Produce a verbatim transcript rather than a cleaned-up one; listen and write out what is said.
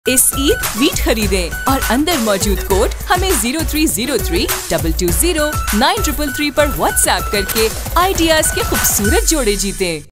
इस ईद वीट खरीदें और अंदर मौजूद कोड हमें zero three zero three double two zero nine triple three पर व्हाट्सएप करके आइडियाज के खूबसूरत जोड़े जीतें।